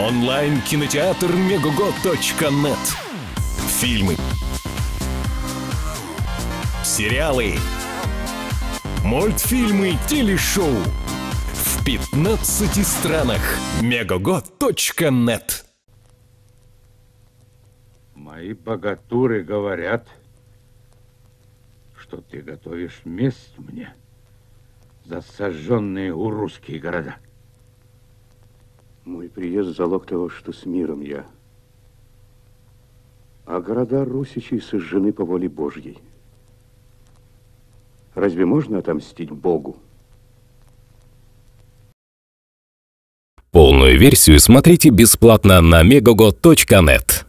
Онлайн-кинотеатр Megogo.net. Фильмы, сериалы, мультфильмы, телешоу в 15 странах. Megogo.net. Мои богатуры говорят, что ты готовишь месть мне за сожженные урусские города. Мой приезд — залог того, что с миром я. А города русичей сожжены по воле Божьей. Разве можно отомстить Богу? Полную версию смотрите бесплатно на Megogo.net.